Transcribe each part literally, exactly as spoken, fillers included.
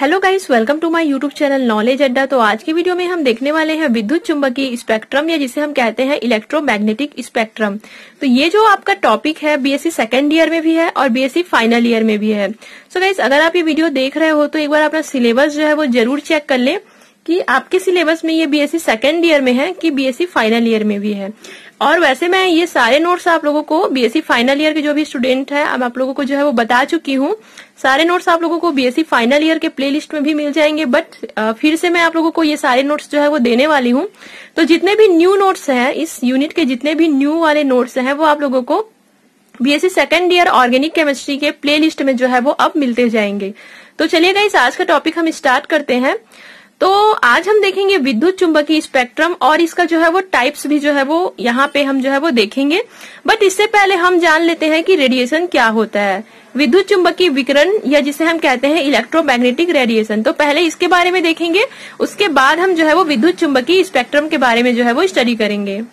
Hello guys, welcome to my YouTube channel Knowledge Adda. तो आज की वीडियो में हम देखने वाले हैं विद्युत चुंबकीय स्पेक्ट्रम या जिसे हम कहते हैं इलेक्ट्रोमैग्नेटिक स्पेक्ट्रम। तो ये जो आपका टॉपिक है बीएससी सेकेंड ईयर में भी है और बीएससी फाइनल ईयर में भी है। सो गाइस, अगर आप ये वीडियो देख रहे हो तो एक बार अपना सिलेबस जो है वो जरूर चेक कर ले कि आपके सिलेबस में ये बीएससी सेकेंड ईयर में है कि बीएससी फाइनल ईयर में भी है। और वैसे मैं ये सारे नोट्स आप लोगों को बीएससी फाइनल ईयर के जो भी स्टूडेंट है अब आप लोगों को जो है वो बता चुकी हूँ। सारे नोट्स आप लोगों को बीएससी फाइनल ईयर के प्लेलिस्ट में भी मिल जाएंगे, बट फिर से मैं आप लोगों को ये सारे नोट्स जो है वो देने वाली हूँ। तो जितने भी न्यू नोट्स हैं, इस यूनिट के जितने भी न्यू वाले नोट्स हैं वो आप लोगों को BSc second year organic chemistry के प्ले लिस्ट में जो है वो अब मिलते जाएंगे। तो चलिए गाइस, आज का टॉपिक हम स्टार्ट करते हैं। तो आज हम देखेंगे विद्युत चुंबकीय स्पेक्ट्रम और इसका जो है वो टाइप्स भी जो है वो यहाँ पे हम जो है वो देखेंगे। बट इससे पहले हम जान लेते हैं कि रेडिएशन क्या होता है। विद्युत चुंबकीय विकिरण या जिसे हम कहते हैं इलेक्ट्रोमैग्नेटिक रेडिएशन। तो पहले इसके बारे में देखेंगे, उसके बाद हम जो है वो विद्युत चुंबकीय स्पेक्ट्रम के बारे में जो है वो स्टडी करेंगे।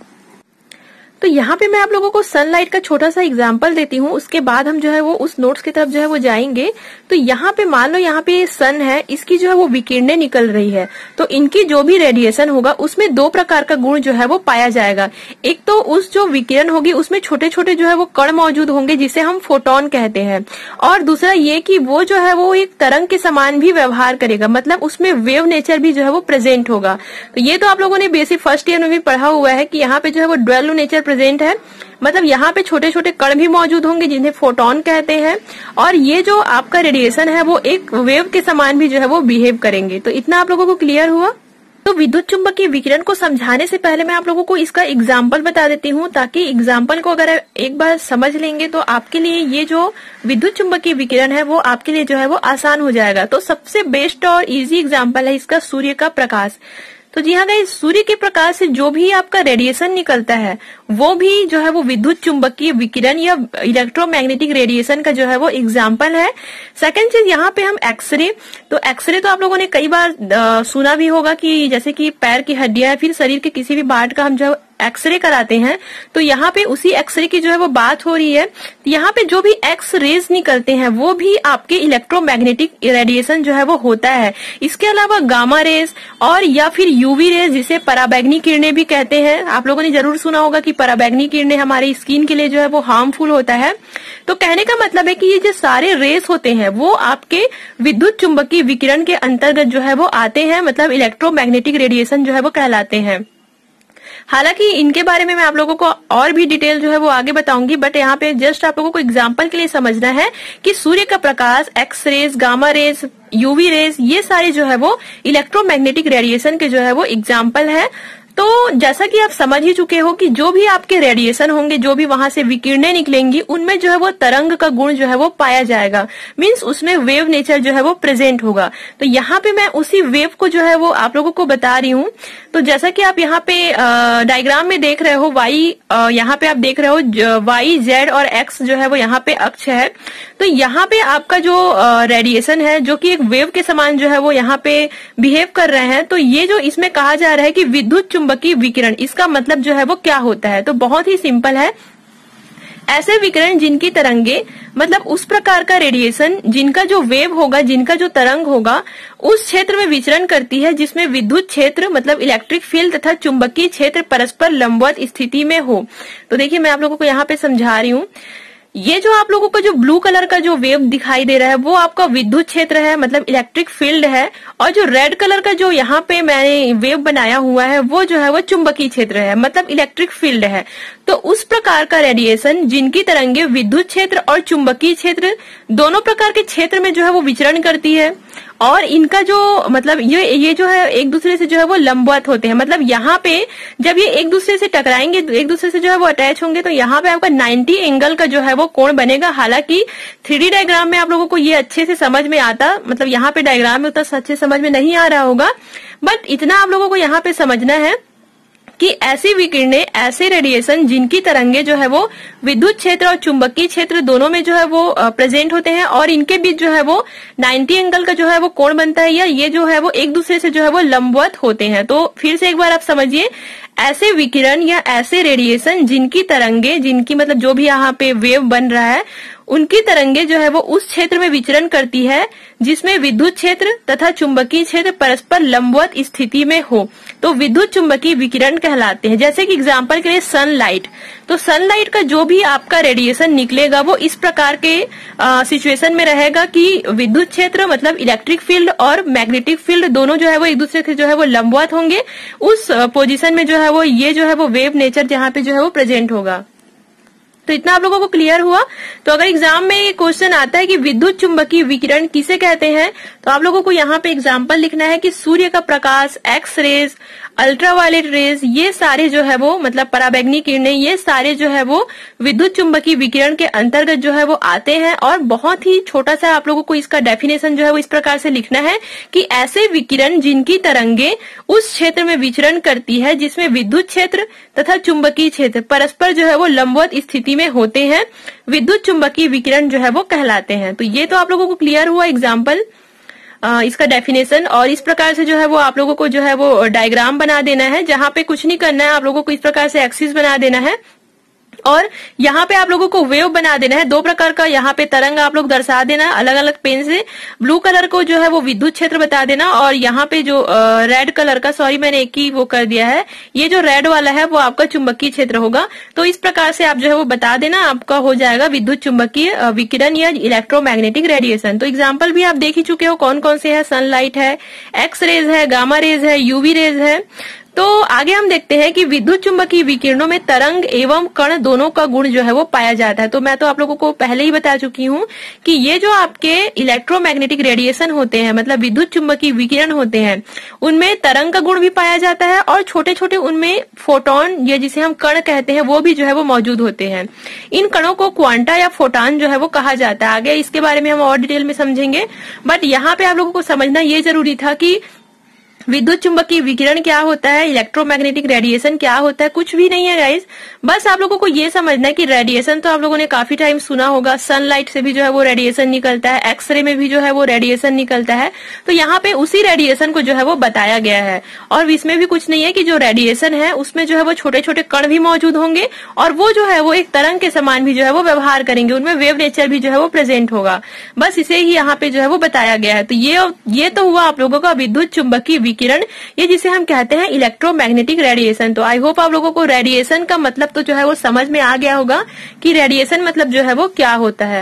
तो यहाँ पे मैं आप लोगों को सनलाइट का छोटा सा एग्जांपल देती हूँ, उसके बाद हम जो है वो उस नोट्स की तरफ जो है वो जाएंगे। तो यहाँ पे मान लो यहाँ पे सन है, इसकी जो है वो विकिरणें निकल रही है। तो इनकी जो भी रेडिएशन होगा उसमें दो प्रकार का गुण जो है वो पाया जाएगा। एक तो उस जो विकिरण होगी उसमें छोटे छोटे जो है वो कण मौजूद होंगे जिसे हम फोटोन कहते हैं, और दूसरा ये कि वो जो है वो एक तरंग के समान भी व्यवहार करेगा, मतलब उसमें वेव नेचर भी जो है वो प्रेजेंट होगा। तो ये तो आप लोगों ने बेसिक फर्स्ट ईयर में भी पढ़ा हुआ है कि यहाँ पे जो है वो ड्वेल नेचर प्रेजेंट है, मतलब यहाँ पे छोटे छोटे कण भी मौजूद होंगे जिन्हें फोटोन कहते हैं, और ये जो आपका रेडिएशन है वो एक वेव के समान भी जो है वो बिहेव करेंगे। तो इतना आप लोगों को क्लियर हुआ। तो विद्युत चुंबकीय विकिरण को समझाने से पहले मैं आप लोगों को इसका एग्जाम्पल बता देती हूँ, ताकि एग्जाम्पल को अगर एक बार समझ लेंगे तो आपके लिए ये जो विद्युत चुंबकीय विकिरण है वो आपके लिए जो है वो आसान हो जाएगा। तो सबसे बेस्ट और इजी एग्जाम्पल है इसका सूर्य का प्रकाश। तो जी हाँ गाइस, सूर्य के प्रकाश से जो भी आपका रेडिएशन निकलता है वो भी जो है वो विद्युत चुंबकीय विकिरण या इलेक्ट्रोमैग्नेटिक रेडिएशन का जो है वो एग्जाम्पल है। सेकंड चीज यहाँ पे हम एक्सरे, तो एक्सरे तो आप लोगों ने कई बार आ, सुना भी होगा कि जैसे कि पैर की हड्डियां या फिर शरीर के किसी भी पार्ट का हम जो एक्सरे कराते हैं, तो यहाँ पे उसी एक्सरे की जो है वो बात हो रही है। यहाँ पे जो भी एक्स रेज निकलते हैं वो भी आपके इलेक्ट्रोमैग्नेटिक रेडिएशन जो है वो होता है। इसके अलावा गामा रेज और या फिर यूवी रेज जिसे पराबैंगनी किरणें भी कहते हैं, आप लोगों ने जरूर सुना होगा कि पराबैंगनी किरणें हमारी स्किन के लिए जो है वो हार्मफुल होता है। तो कहने का मतलब है कि ये जो सारे रेज होते हैं वो आपके विद्युत चुंबकीय विकिरण के अंतर्गत जो है वो आते हैं, मतलब इलेक्ट्रोमैग्नेटिक रेडिएशन जो है वो कहलाते हैं। हालांकि इनके बारे में मैं आप लोगों को और भी डिटेल जो है वो आगे बताऊंगी, बट यहाँ पे जस्ट आप लोगों को एग्जांपल के लिए समझना है कि सूर्य का प्रकाश, X rays, gamma rays, UV rays, ये सारे जो है वो इलेक्ट्रोमैग्नेटिक रेडिएशन के जो है वो एग्जांपल है। तो जैसा कि आप समझ ही चुके हो कि जो भी आपके रेडिएशन होंगे, जो भी वहां से विकिरणें निकलेंगी, उनमें जो है वो तरंग का गुण जो है वो पाया जाएगा, मींस उसमें वेव नेचर जो है वो प्रेजेंट होगा। तो यहाँ पे मैं उसी वेव को जो है वो आप लोगों को बता रही हूँ। तो जैसा कि आप यहाँ पे डायग्राम में देख रहे हो, वाई यहाँ पे आप देख रहे हो वाई, जेड और एक्स जो है वो यहाँ पे अक्ष है। तो यहाँ पे आपका जो रेडिएशन है जो कि एक वेव के समान जो है वो यहाँ पे बिहेव कर रहे हैं। तो ये जो इसमें कहा जा रहा है कि विद्युत चुंबकीय विकिरण, इसका मतलब जो है वो क्या होता है। तो बहुत ही सिंपल है, ऐसे विकिरण जिनकी तरंगे, मतलब उस प्रकार का रेडिएशन जिनका जो वेव होगा, जिनका जो तरंग होगा उस क्षेत्र में विचरण करती है जिसमें विद्युत क्षेत्र मतलब इलेक्ट्रिक फील्ड तथा चुंबकीय क्षेत्र परस्पर लंबवत स्थिति में हो। तो देखिए मैं आप लोगों को यहाँ पे समझा रही हूँ, ये जो आप लोगों को जो ब्लू कलर का जो वेव दिखाई दे रहा है वो आपका विद्युत क्षेत्र है, मतलब इलेक्ट्रिक फील्ड है, और जो रेड कलर का जो यहाँ पे मैंने वेव बनाया हुआ है वो जो है वो चुंबकीय क्षेत्र है, मतलब इलेक्ट्रिक फील्ड है। तो उस प्रकार का रेडिएशन जिनकी तरंगे विद्युत क्षेत्र और चुंबकीय क्षेत्र दोनों प्रकार के क्षेत्र में जो है वो विचरण करती है, और इनका जो मतलब ये ये जो है एक दूसरे से जो है वो लंबवत होते हैं, मतलब यहाँ पे जब ये एक दूसरे से टकराएंगे, एक दूसरे से जो है वो अटैच होंगे, तो यहाँ पे आपका नब्बे एंगल का जो है वो कोण बनेगा। हालांकि थ्री डी डायग्राम में आप लोगों को ये अच्छे से समझ में आता, मतलब यहाँ पे डायग्राम में उतना अच्छे समझ में नहीं आ रहा होगा, बट इतना आप लोगों को यहाँ पे समझना है कि ऐसी विकिरणें, ऐसे रेडिएशन जिनकी तरंगे जो है वो विद्युत क्षेत्र और चुंबकीय क्षेत्र दोनों में जो है वो प्रेजेंट होते हैं, और इनके बीच जो है वो नब्बे एंगल का जो है वो कोण बनता है, या ये जो है वो एक दूसरे से जो है वो लंबवत होते हैं। तो फिर से एक बार आप समझिए, ऐसे विकिरण या ऐसे रेडिएशन जिनकी तरंगे, जिनकी मतलब जो भी यहाँ पे वेव बन रहा है उनकी तरंगे जो है वो उस क्षेत्र में विचरण करती है जिसमें विद्युत क्षेत्र तथा चुंबकीय क्षेत्र परस्पर लंबवत स्थिति में हो, तो विद्युत चुंबकीय विकिरण कहलाते हैं। जैसे कि एग्जांपल के लिए सनलाइट, तो सनलाइट का जो भी आपका रेडिएशन निकलेगा वो इस प्रकार के सिचुएशन में रहेगा कि विद्युत क्षेत्र मतलब इलेक्ट्रिक फील्ड और मैग्नेटिक फील्ड दोनों जो है वो एक दूसरे से जो है वो लंबवत होंगे। उस पोजीशन में जो है वो ये जो है वो वेव नेचर जहाँ पे जो है वो प्रेजेंट होगा। तो इतना आप लोगों को क्लियर हुआ। तो अगर एग्जाम में ये क्वेश्चन आता है कि विद्युत चुंबकीय विकिरण किसे कहते हैं, तो आप लोगों को यहाँ पे एग्जाम्पल लिखना है कि सूर्य का प्रकाश, एक्स रेज, अल्ट्रावायलेट रेज, ये सारे जो है वो मतलब पराबैंगनी किरणें, ये सारे जो है वो विद्युत चुंबकीय विकिरण के अंतर्गत जो है वो आते हैं। और बहुत ही छोटा सा आप लोगों को इसका डेफिनेशन जो है वो इस प्रकार से लिखना है कि ऐसे विकिरण जिनकी तरंगे उस क्षेत्र में विचरण करती है जिसमें विद्युत क्षेत्र तथा चुंबकीय क्षेत्र परस्पर जो है वो लंबवत स्थिति में होते हैं, विद्युत चुंबकीय विकिरण जो है वो कहलाते हैं। तो ये तो आप लोगों को क्लियर हुआ एग्जाम्पल, इसका डेफिनेशन। और इस प्रकार से जो है वो आप लोगों को जो है वो डायग्राम बना देना है, जहां पे कुछ नहीं करना है, आप लोगों को इस प्रकार से एक्सिस बना देना है और यहाँ पे आप लोगों को वेव बना देना है। दो प्रकार का यहाँ पे तरंग आप लोग दर्शा देना अलग अलग पेन से। ब्लू कलर को जो है वो विद्युत क्षेत्र बता देना और यहाँ पे जो रेड कलर का, सॉरी मैंने एक ही वो कर दिया है, ये जो रेड वाला है वो आपका चुंबकीय क्षेत्र होगा। तो इस प्रकार से आप जो है वो बता देना, आपका हो जाएगा विद्युत चुंबकीय विकिरण या इलेक्ट्रोमैग्नेटिक रेडिएशन। तो एग्जाम्पल भी आप देख ही चुके हो कौन कौन से है, सनलाइट है, एक्स रेज है, गामा रेज है, यूवी रेज है। तो आगे हम देखते हैं कि विद्युत चुंबकीय विकिरणों में तरंग एवं कण दोनों का गुण जो है वो पाया जाता है। तो मैं तो आप लोगों को पहले ही बता चुकी हूँ कि ये जो आपके इलेक्ट्रोमैग्नेटिक रेडिएशन होते हैं मतलब विद्युत चुंबकीय विकिरण होते हैं, उनमें तरंग का गुण भी पाया जाता है और छोटे छोटे उनमें फोटोन या जिसे हम कण कहते हैं वो भी जो है वो मौजूद होते हैं। इन कणों को क्वांटा या फोटान जो है वो कहा जाता है। आगे इसके बारे में हम और डिटेल में समझेंगे, बट यहाँ पे आप लोगों को समझना ये जरूरी था कि विद्युत चुंबकीय विकिरण क्या होता है, इलेक्ट्रोमैग्नेटिक रेडिएशन क्या होता है। कुछ भी नहीं है गाइस, बस आप लोगों को ये समझना है कि रेडिएशन तो आप लोगों ने काफी टाइम सुना होगा, सनलाइट से भी जो है वो रेडिएशन निकलता है, एक्सरे में भी जो है वो रेडिएशन निकलता है। तो यहाँ पे उसी रेडिएशन को जो है वो बताया गया है और इसमें भी कुछ नहीं है कि जो रेडिएशन है उसमें जो है वो छोटे छोटे कण भी मौजूद होंगे और वो जो है वो एक तरंग के समान भी जो है वो व्यवहार करेंगे, उनमें वेव नेचर भी जो है वो प्रेजेंट होगा। बस इसे ही यहाँ पे जो है वो बताया गया है। तो ये ये तो हुआ आप लोगों का विद्युत चुंबकीय विकिरण, ये जिसे हम कहते हैं इलेक्ट्रोमैग्नेटिक रेडिएशन। तो आई होप आप लोगों को रेडिएशन का मतलब तो जो है वो समझ में आ गया होगा कि रेडिएशन मतलब जो है वो क्या होता है।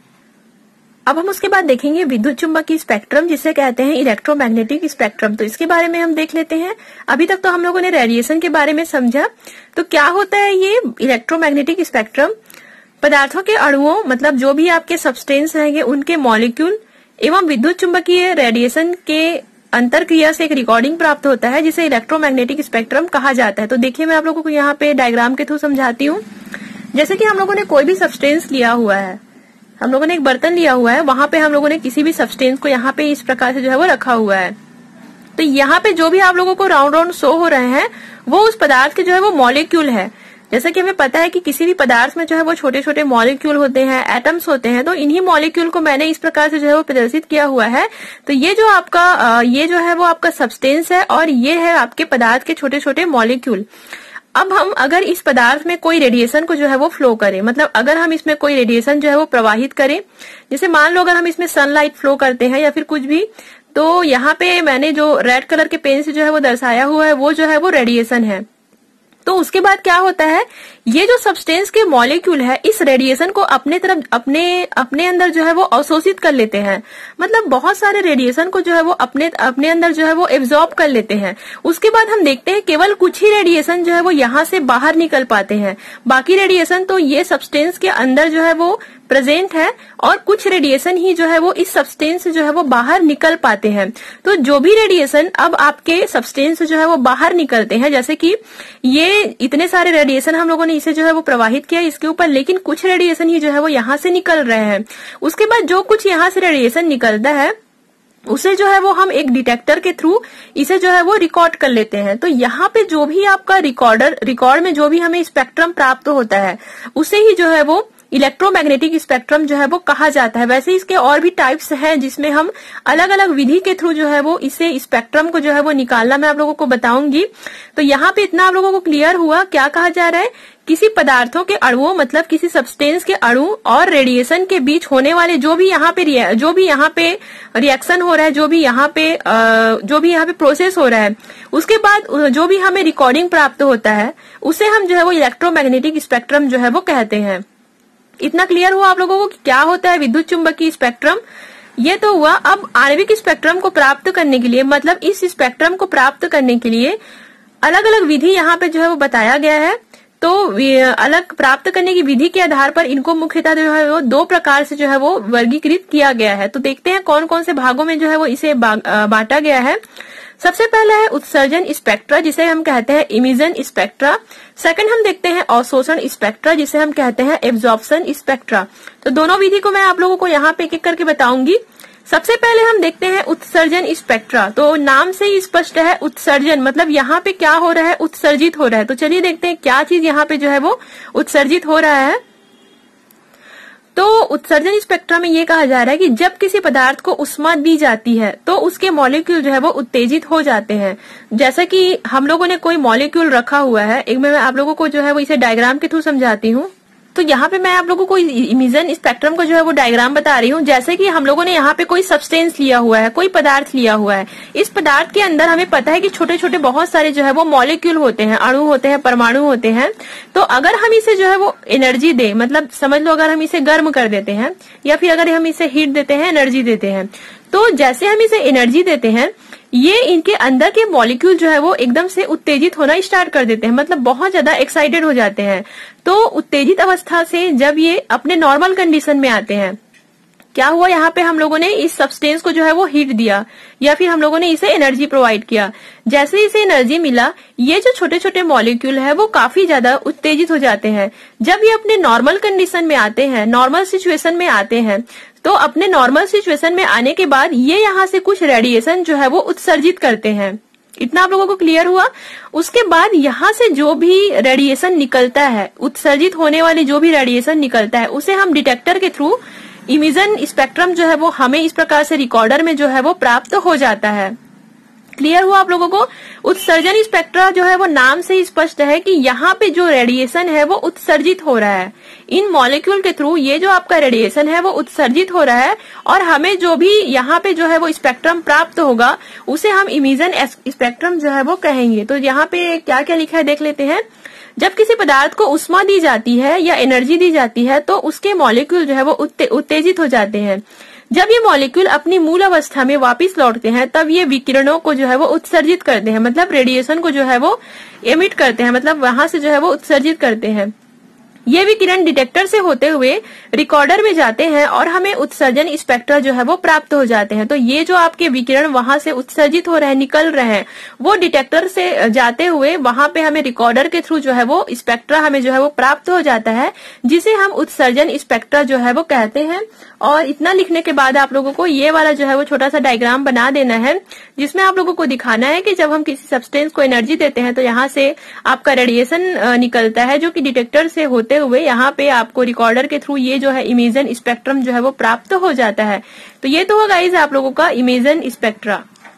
अब हम उसके बाद देखेंगे विद्युत चुंबकीय स्पेक्ट्रम जिसे कहते हैं इलेक्ट्रोमैग्नेटिक स्पेक्ट्रम। तो इसके बारे में हम देख लेते हैं। अभी तक तो हम लोगों ने रेडिएशन के बारे में समझा, तो क्या होता है ये इलेक्ट्रोमैग्नेटिक स्पेक्ट्रम। पदार्थों के अणुओं मतलब जो भी आपके सब्सटेंस रहेंगे उनके मॉलिक्यूल एवं विद्युत चुंबकीय रेडिएशन के अंतरक्रिया से एक रिकॉर्डिंग प्राप्त होता है जिसे इलेक्ट्रोमैग्नेटिक स्पेक्ट्रम कहा जाता है। तो देखिए मैं आप लोगों को यहाँ पे डायग्राम के थ्रू समझाती हूँ। जैसे कि हम लोगों ने कोई भी सब्सटेंस लिया हुआ है, हम लोगों ने एक बर्तन लिया हुआ है, वहां पे हम लोगों ने किसी भी सब्सटेंस को यहाँ पे इस प्रकार से जो है वो रखा हुआ है। तो यहाँ पे जो भी आप लोगों को राउंड राउंड शो हो रहे हैं वो उस पदार्थ के जो है वो मॉलिक्यूल है। जैसा कि हमें पता है कि किसी भी पदार्थ में जो है वो छोटे छोटे मॉलिक्यूल होते हैं, एटम्स होते हैं, तो इन्हीं मॉलिक्यूल को मैंने इस प्रकार से जो है वो प्रदर्शित किया हुआ है। तो ये जो आपका ये जो है वो आपका सब्सटेंस है और ये है आपके पदार्थ के छोटे छोटे मॉलिक्यूल। अब हम अगर इस पदार्थ में कोई रेडिएशन को जो है वो फ्लो करें, मतलब अगर हम इसमें कोई रेडिएशन जो है वो प्रवाहित करें, जैसे मान लो अगर हम इसमें सनलाइट फ्लो करते हैं या फिर कुछ भी, तो यहाँ पे मैंने जो रेड कलर के पेन से जो है वो दर्शाया हुआ है वो जो है वो रेडिएशन है। तो उसके बाद क्या होता है, ये जो सब्सटेंस के मॉलिक्यूल है इस रेडिएशन को अपने तरफ अपने अपने अंदर जो है वो अवशोषित कर लेते हैं। मतलब बहुत सारे रेडिएशन को जो है वो अपने अपने अंदर जो है वो एब्जॉर्ब कर लेते हैं। उसके बाद हम देखते हैं केवल कुछ ही रेडिएशन जो है वो यहाँ से बाहर निकल पाते हैं, बाकी रेडिएशन तो ये सब्सटेंस के अंदर जो है वो प्रेजेंट है और कुछ रेडिएशन ही जो है वो इस सब्सटेंस से जो है वो बाहर निकल पाते हैं। तो जो भी रेडिएशन अब आपके सब्सटेंस से जो है वो बाहर निकलते हैं, जैसे कि ये इतने सारे रेडिएशन हम लोगों ने इसे जो है वो प्रवाहित किया इसके ऊपर, लेकिन कुछ रेडिएशन ही जो है वो यहाँ से निकल रहे हैं। उसके बाद जो कुछ यहाँ से रेडिएशन निकलता है उसे जो है वो हम एक डिटेक्टर के थ्रू इसे जो है वो रिकॉर्ड कर लेते हैं। तो यहाँ पे जो भी आपका रिकॉर्डर रिकॉर्ड में जो भी हमें स्पेक्ट्रम प्राप्त होता है उसे ही जो है वो इलेक्ट्रोमैग्नेटिक स्पेक्ट्रम जो है वो कहा जाता है। वैसे इसके और भी टाइप्स हैं जिसमें हम अलग अलग विधि के थ्रू जो है वो इसे स्पेक्ट्रम को जो है वो निकालना मैं आप लोगों को बताऊंगी। तो यहाँ पे इतना आप लोगों को क्लियर हुआ क्या कहा जा रहा है, किसी पदार्थों के अणुओं मतलब किसी सब्सटेंस के अणु और रेडिएशन के बीच होने वाले जो भी यहाँ पे जो भी यहाँ पे रिएक्शन हो रहा है, जो भी यहाँ पे जो भी यहाँ पे प्रोसेस हो रहा है, उसके बाद जो भी हमें रिकॉर्डिंग प्राप्त होता है उसे हम जो है वो इलेक्ट्रोमैग्नेटिक स्पेक्ट्रम जो है वो कहते हैं। इतना क्लियर हुआ आप लोगों को कि क्या होता है विद्युत चुंबकीय स्पेक्ट्रम। ये तो हुआ। अब आणविक स्पेक्ट्रम को प्राप्त करने के लिए मतलब इस स्पेक्ट्रम को प्राप्त करने के लिए अलग अलग विधि यहाँ पे जो है वो बताया गया है। तो अलग प्राप्त करने की विधि के आधार पर इनको मुख्यतः जो है वो दो प्रकार से जो है वो वर्गीकृत किया गया है। तो देखते हैं कौन कौन से भागों में जो है वो इसे बांटा गया है। सबसे पहला है उत्सर्जन स्पेक्ट्रा जिसे हम कहते हैं इमिशन स्पेक्ट्रा। सेकंड हम देखते हैं अवशोषण स्पेक्ट्रा जिसे हम कहते हैं एब्जॉर्प्शन स्पेक्ट्रा। तो दोनों विधि को मैं आप लोगों को यहाँ पे एक एक करके बताऊंगी। सबसे पहले हम देखते हैं उत्सर्जन स्पेक्ट्रा। तो नाम से ही स्पष्ट है उत्सर्जन मतलब यहाँ पे क्या हो रहा है, उत्सर्जित हो रहा है। तो चलिए देखते हैं क्या चीज यहाँ पे जो है वो उत्सर्जित हो रहा है। तो उत्सर्जन स्पेक्ट्रा में ये कहा जा रहा है कि जब किसी पदार्थ को ऊष्मा दी जाती है तो उसके मॉलिक्यूल जो है वो उत्तेजित हो जाते हैं। जैसा कि हम लोगों ने कोई मॉलिक्यूल रखा हुआ है, एक मैं आप लोगों को जो है वो इसे डायग्राम के थ्रू समझाती हूँ। तो यहाँ पे मैं आप लोगों को इमिशन स्पेक्ट्रम को जो है वो डायग्राम बता रही हूँ। जैसे कि हम लोगों ने यहाँ पे कोई सब्सटेंस लिया हुआ है, कोई पदार्थ लिया हुआ है। इस पदार्थ के अंदर हमें पता है कि छोटे छोटे बहुत सारे जो है वो मॉलिक्यूल होते हैं, अणु होते हैं, परमाणु होते हैं। तो अगर हम इसे जो है वो एनर्जी दे मतलब समझ लो अगर हम इसे गर्म कर देते हैं या फिर अगर हम इसे हीट देते हैं, एनर्जी देते हैं, तो जैसे हम इसे एनर्जी देते हैं ये इनके अंदर के मॉलिक्यूल जो है वो एकदम से उत्तेजित होना स्टार्ट कर देते हैं, मतलब बहुत ज्यादा एक्साइटेड हो जाते हैं। तो उत्तेजित अवस्था से जब ये अपने नॉर्मल कंडीशन में आते हैं, क्या हुआ यहाँ पे हम लोगों ने इस सब्सटेंस को जो है वो हीट दिया या फिर हम लोगों ने इसे एनर्जी प्रोवाइड किया। जैसे इसे एनर्जी मिला ये जो छोटे छोटे मॉलिक्यूल है वो काफी ज्यादा उत्तेजित हो जाते हैं। जब ये अपने नॉर्मल कंडीशन में आते हैं, नॉर्मल सिचुएशन में आते हैं, तो अपने नॉर्मल सिचुएशन में आने के बाद ये यहाँ से कुछ रेडिएशन जो है वो उत्सर्जित करते हैं। इतना आप लोगों को क्लियर हुआ। उसके बाद यहाँ से जो भी रेडिएशन निकलता है, उत्सर्जित होने वाली जो भी रेडिएशन निकलता है, उसे हम डिटेक्टर के थ्रू इमिशन स्पेक्ट्रम जो है वो हमें इस प्रकार से रिकॉर्डर में जो है वो प्राप्त हो जाता है। क्लियर हुआ आप लोगों को। उत्सर्जन स्पेक्ट्रा जो है वो नाम से ही स्पष्ट है कि यहाँ पे जो रेडिएशन है वो उत्सर्जित हो रहा है। इन मॉलिक्यूल के थ्रू ये जो आपका रेडिएशन है वो उत्सर्जित हो रहा है और हमें जो भी यहाँ पे जो है वो स्पेक्ट्रम प्राप्त होगा उसे हम इमिशन स्पेक्ट्रम जो है वो कहेंगे। तो यहाँ पे क्या क्या लिखा है देख लेते हैं। जब किसी पदार्थ को ऊष्मा दी जाती है या एनर्जी दी जाती है तो उसके मॉलिक्यूल जो है वो उत्ते, उत्तेजित हो जाते हैं। जब ये मॉलिक्यूल अपनी मूल अवस्था में वापस लौटते हैं तब ये विकिरणों को जो है वो उत्सर्जित करते हैं, मतलब रेडिएशन को जो है वो एमिट करते हैं, मतलब वहां से जो है वो उत्सर्जित करते हैं। ये विकिरण डिटेक्टर से होते हुए रिकॉर्डर में जाते हैं और हमें उत्सर्जन स्पेक्ट्रा जो है वो प्राप्त हो जाते हैं। तो ये जो आपके विकिरण वहां से उत्सर्जित हो रहे हैं, निकल रहे हैं, वो डिटेक्टर से जाते हुए वहां पे हमें रिकॉर्डर के थ्रू जो है वो स्पेक्ट्रा हमें जो है वो प्राप्त हो जाता है, जिसे हम उत्सर्जन स्पेक्ट्रा जो है वो कहते हैं। और इतना लिखने के बाद आप लोगों को ये वाला जो है वो छोटा सा डायग्राम बना देना है, जिसमें आप लोगों को दिखाना है कि जब हम किसी सब्सटेंस को एनर्जी देते हैं तो यहाँ से आपका रेडिएशन निकलता है जो कि डिटेक्टर से होते हुए यहाँ पे आपको रिकॉर्डर के थ्रू ये जो है इमिशन स्पेक्ट्रम जो है वो प्राप्त हो जाता है। तो ये तो होगा गाइस आप लोगों का इमिशन स्पेक्ट्रा।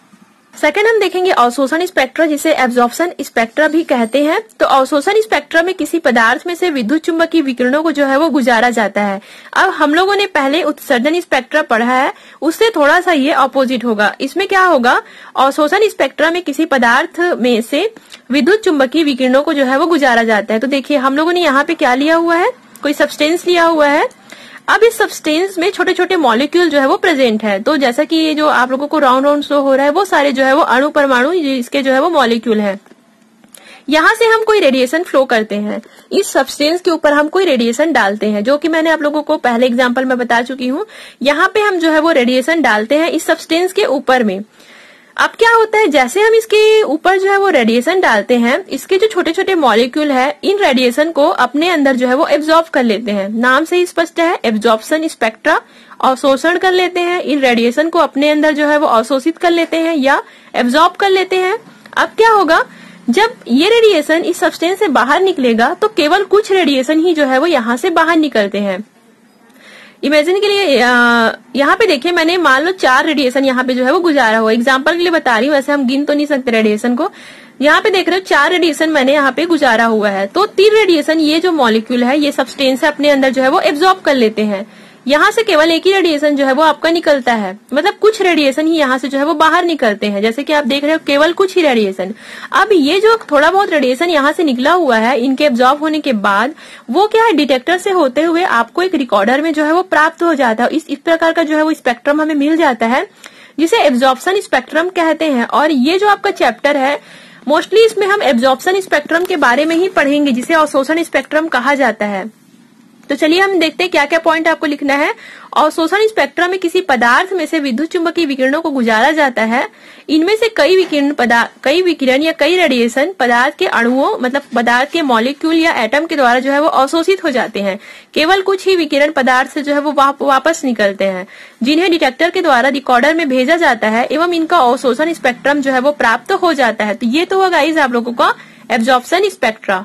सेकेंड हम देखेंगे अवशोषण स्पेक्ट्रा, जिसे एब्जॉर्प्शन स्पेक्ट्रा भी कहते हैं। तो अवशोषण स्पेक्ट्रा में किसी पदार्थ में से विद्युत चुंबकीय विकिरणों को जो है वो गुजारा जाता है। अब हम लोगों ने पहले उत्सर्जन स्पेक्ट्रा पढ़ा है, उससे थोड़ा सा ये ऑपोजिट होगा। इसमें क्या होगा, अवशोषण स्पेक्ट्रा में किसी पदार्थ में से विद्युत चुंबकीय विकिरणों को जो है वो गुजारा जाता है। तो देखिए हम लोगों ने यहाँ पे क्या लिया हुआ है, कोई सब्सटेंस लिया हुआ है। अब इस सब्सटेंस में छोटे छोटे मॉलिक्यूल जो है वो प्रेजेंट है। तो जैसा कि ये जो आप लोगों को राउंड राउंड शो हो रहा है वो सारे जो है वो अणु परमाणु इसके जो है वो मॉलिक्यूल है। यहाँ से हम कोई रेडिएशन फ्लो करते हैं, इस सब्सटेंस के ऊपर हम कोई रेडिएशन डालते हैं, जो कि मैंने आप लोगों को पहले एग्जांपल में बता चुकी हूँ। यहाँ पे हम जो है वो रेडिएशन डालते हैं इस सब्सटेंस के ऊपर में। अब क्या होता है, जैसे हम इसके ऊपर जो है वो रेडिएशन डालते हैं, इसके जो छोटे छोटे मॉलिक्यूल है इन रेडिएशन को अपने अंदर जो है वो एब्जॉर्ब कर लेते हैं। नाम से ही स्पष्ट है, एब्जॉर्प्शन स्पेक्ट्रा। अवशोषण कर लेते हैं, इन रेडिएशन को अपने अंदर जो है वो अवशोषित कर लेते हैं या एब्जॉर्ब कर लेते हैं। अब क्या होगा, जब ये रेडिएशन इस सब्सटेंस से बाहर निकलेगा तो केवल कुछ रेडिएशन ही जो है वो यहाँ से बाहर निकलते हैं। इमेजिन के लिए यहाँ पे देखिए, मैंने मान लो चार रेडिएशन यहाँ पे जो है वो गुजारा हुआ। एग्जांपल के लिए बता रही हूँ, वैसे हम गिन तो नहीं सकते रेडिएशन को। यहाँ पे देख रहे हो चार रेडिएशन मैंने यहाँ पे गुजारा हुआ है। तो तीन रेडिएशन ये जो मॉलिक्यूल है, ये सब्सटेंस है, अपने अंदर जो है वो एब्जॉर्ब कर लेते हैं। यहाँ से केवल एक ही रेडिएशन जो है वो आपका निकलता है, मतलब कुछ रेडिएशन ही यहाँ से जो है वो बाहर निकलते हैं। जैसे कि आप देख रहे हो केवल कुछ ही रेडिएशन। अब ये जो थोड़ा बहुत रेडिएशन यहाँ से निकला हुआ है, इनके एब्जॉर्ब होने के बाद वो क्या है, डिटेक्टर से होते हुए आपको एक रिकॉर्डर में जो है वो प्राप्त हो जाता है। इस, इस प्रकार का जो है वो स्पेक्ट्रम हमें मिल जाता है, जिसे एब्जॉर्प्शन स्पेक्ट्रम कहते हैं। और ये जो आपका चैप्टर है, मोस्टली इसमें हम एब्जॉर्प्शन स्पेक्ट्रम के बारे में ही पढ़ेंगे, जिसे अवशोषण स्पेक्ट्रम कहा जाता है। तो चलिए हम देखते हैं क्या क्या पॉइंट आपको लिखना है। अवशोषण स्पेक्ट्रम में किसी पदार्थ में से विद्युत चुंबकीय विकिरणों को गुजारा जाता है। इनमें से कई विकिरण पदार्थ कई विकिरण या कई रेडिएशन पदार्थ के अणुओं, मतलब पदार्थ के मॉलिक्यूल या एटम के द्वारा जो है वो अवशोषित हो जाते हैं। केवल कुछ ही विकिरण पदार्थ से जो है वो वापस निकलते हैं, जिन्हें डिटेक्टर के द्वारा रिकॉर्डर में भेजा जाता है एवं इनका अवशोषण स्पेक्ट्रम जो है वो प्राप्त हो जाता है। तो ये तो हुआ गाइस आप लोगों का एब्जॉर्प्शन स्पेक्ट्रा।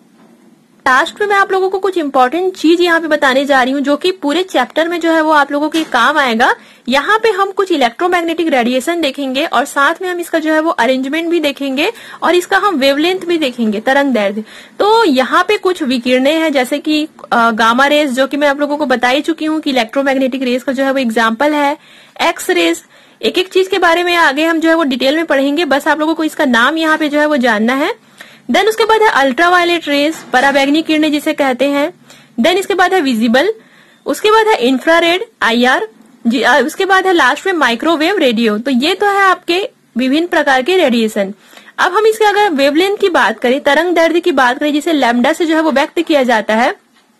लास्ट में मैं आप लोगों को कुछ इंपॉर्टेंट चीज यहाँ पे बताने जा रही हूँ, जो कि पूरे चैप्टर में जो है वो आप लोगों के काम आएगा। यहाँ पे हम कुछ इलेक्ट्रोमैग्नेटिक रेडिएशन देखेंगे और साथ में हम इसका जो है वो अरेंजमेंट भी देखेंगे और इसका हम वेवलेंथ भी देखेंगे, तरंग दैर्ध्य। तो यहाँ पे कुछ विकिरणें हैं, जैसे कि गामा रेज, जो कि मैं आप लोगों को बता ही चुकी हूँ कि इलेक्ट्रोमैग्नेटिक रेज का जो है वो एग्जाम्पल है। एक्स रेज, एक एक चीज के बारे में आगे हम जो है वो डिटेल में पढ़ेंगे, बस आप लोगों को इसका नाम यहाँ पे जो है वो जानना है। देन उसके बाद है अल्ट्रावायलेट रेज, पराबैंगनी किरणें जिसे कहते हैं। देन इसके बाद है विजिबल, उसके बाद है इंफ्रारेड आई आर, उसके बाद है लास्ट में माइक्रोवेव रेडियो। तो ये तो है आपके विभिन्न प्रकार के रेडिएशन। अब हम इसके अगर वेवलेंथ की बात करें, तरंग दैर्ध्य की बात करें, जिसे लैम्डा से जो है वो व्यक्त किया जाता है,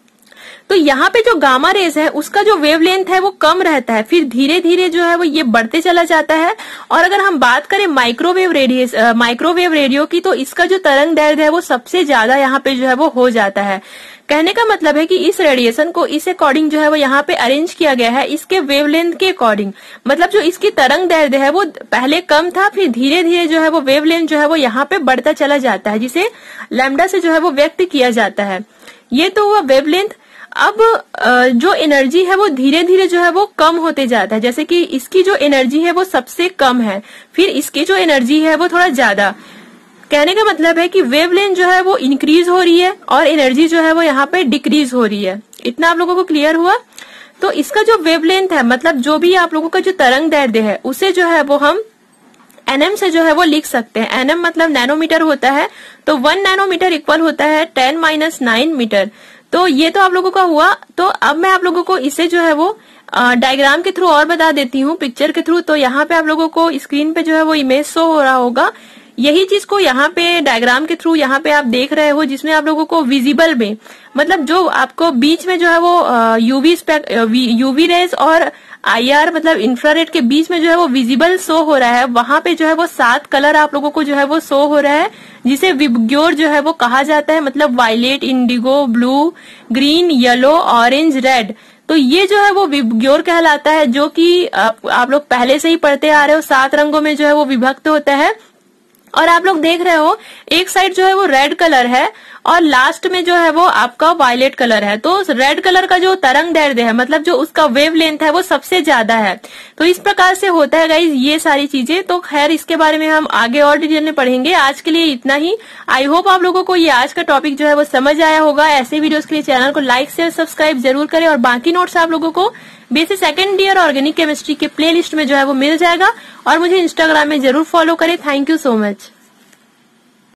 तो यहाँ पे जो गामा रेज है उसका जो वेवलेंथ है वो कम रहता है, फिर धीरे धीरे जो है वो ये बढ़ते चला जाता है। और अगर हम बात करें माइक्रोवेव रेडियस माइक्रोवेव रेडियो की, तो इसका जो तरंग दैर्ध्य है वो सबसे ज्यादा यहाँ पे जो है वो हो जाता है। कहने का मतलब है कि इस रेडिएशन को इस अकॉर्डिंग जो है वो यहाँ पे अरेंज किया गया है, इसके वेवलेंथ के अकॉर्डिंग। मतलब जो इसकी तरंग दैर्ध्य है वो पहले कम था, फिर धीरे धीरे जो है वो वेवलेंथ जो है वो यहाँ पे बढ़ता चला जाता है, जिसे लैम्डा से जो है वो व्यक्त किया जाता है। ये तो हुआ वेवलेंथ। अब जो एनर्जी है वो धीरे धीरे जो है वो कम होते जाता है, जैसे कि इसकी जो एनर्जी है वो सबसे कम है, फिर इसकी जो एनर्जी है वो थोड़ा ज्यादा। कहने का मतलब है कि वेवलेंथ जो है वो इंक्रीज हो रही है और एनर्जी जो है वो यहाँ पे डिक्रीज हो रही है। इतना आप लोगों को क्लियर हुआ? तो इसका जो वेवलेंथ है, मतलब जो भी आप लोगों का जो तरंग दैर्ध्य है, उसे जो है वो हम एनएम से जो है वो लिख सकते हैं। एनएम मतलब नैनोमीटर होता है, तो वन नैनोमीटर इक्वल होता है टेन माइनस नाइन मीटर। तो ये तो आप लोगों का हुआ। तो अब मैं आप लोगों को इसे जो है वो डायग्राम के थ्रू और बता देती हूँ, पिक्चर के थ्रू। तो यहाँ पे आप लोगों को स्क्रीन पे जो है वो इमेज शो हो रहा होगा, यही चीज को यहाँ पे डायग्राम के थ्रू यहाँ पे आप देख रहे हो, जिसमें आप लोगों को विजिबल में, मतलब जो आपको बीच में जो है वो यूवी यूवी रेज और आईआर मतलब इंफ्रारेड के बीच में जो है वो विजिबल शो हो रहा है। वहां पे जो है वो सात कलर आप लोगों को जो है वो शो हो रहा है, जिसे विबग्योर जो है वो कहा जाता है, मतलब violet, indigo, blue, green, yellow, orange, red. तो ये जो है वो विबग्योर कहलाता है, जो कि आप, आप लोग पहले से ही पढ़ते आ रहे हो, सात रंगों में जो है वो विभक्त होता है। और आप लोग देख रहे हो एक साइड जो है वो रेड कलर है और लास्ट में जो है वो आपका वायलेट कलर है। तो रेड कलर का जो तरंग दैर्ध्य है, मतलब जो उसका वेवलेंथ है, वो सबसे ज्यादा है। तो इस प्रकार से होता है गाइज ये सारी चीजें। तो खैर इसके बारे में हम आगे और डिटेल में पढ़ेंगे। आज के लिए इतना ही। आई होप आप लोगों को ये आज का टॉपिक जो है वो समझ आया होगा। ऐसे वीडियोस के लिए चैनल को लाइक शेयर सब्सक्राइब जरूर करें और बाकी नोट्स आप लोगों को basic second year organic chemistry के प्ले लिस्ट में जो है वो मिल जाएगा। और मुझे इंस्टाग्राम में जरूर फॉलो करें। Thank you so much.